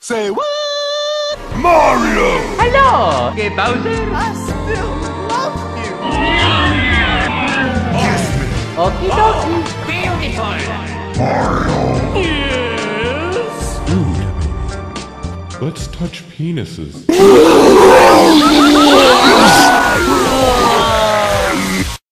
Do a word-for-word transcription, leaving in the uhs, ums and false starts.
Say what? Mario! Hello, que Bowser. I still love you. Kiss me! Okie dokie. Beautiful. Mario! Yes. Let's touch penises.